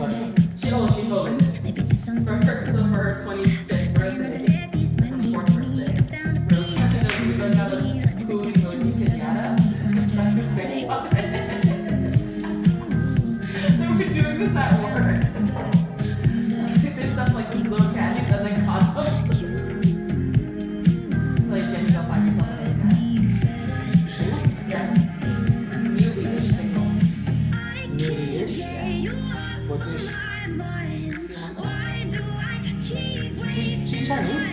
She told me for her 25th birthday, 24th birthday, we're gonna have a food and go to Kenyatta. It's not the same. They were doing this at work. There's stuff like these little candies that like condoms. Like, Jenny, go find yourself an egg guy. Yeah. Newly-ish single. Newly-ish? Yeah. What's this? She's Chinese.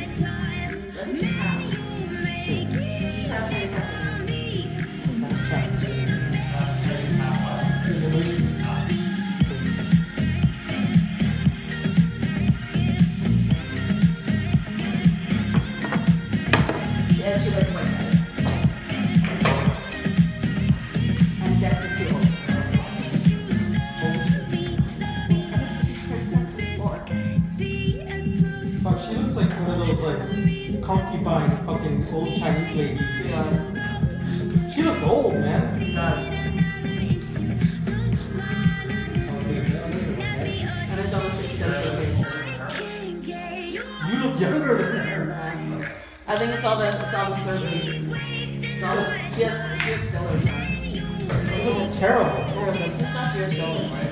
Yeah, she likes white guys. And Dex is too old. Fuck, she looks like one of those like concubine fucking old Chinese ladies. Yeah. She looks old, man. God. And it's almost like she does You look younger than her. I think it's all the surgery. It's all the, she has fillers now. You look terrible. She has fillers, right?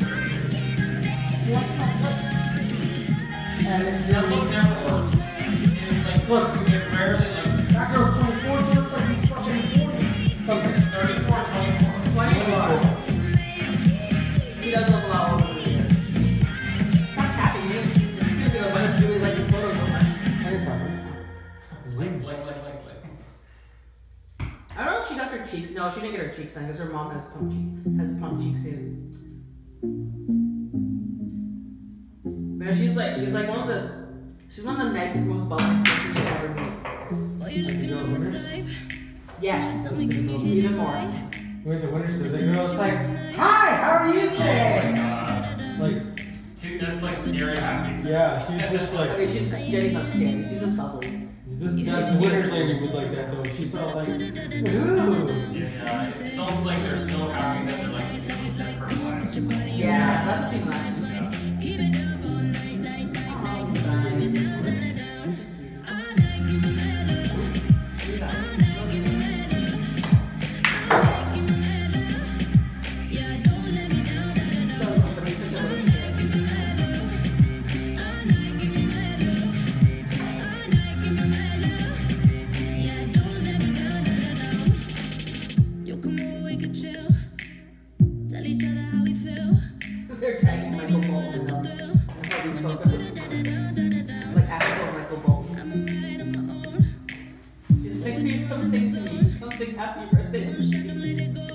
That look never works. Look, it rarely looks. That girl's 24, she looks like she's fucking 40. 34, 24. 24. He does look a lot older than me. Stop tapping me. You're gonna let us do like these photos so much. Anytime. Zing. Like. I don't know if she got her cheeks. No, she didn't get her cheeks done because her mom has plump cheeks too. But she's one of the nicest, most bubbliest person you'll ever meet. Yes, even more. We went to Winter's, the girl was like, "Hi, how are you today?" Like, That's like scary happy. yeah, she's just like, Okay, Jenny's not scary. She's just bubbly. that's Winter's lady was like that though. She's all like, "Ooh." Yeah, it's almost like they're so happy that they're like just different lives. Yeah, that's what she's like. They're tagging Michael Bolton. That's how these photos. Like actual Michael Bolton. She's like, please come sing to me. Come sing happy birthday.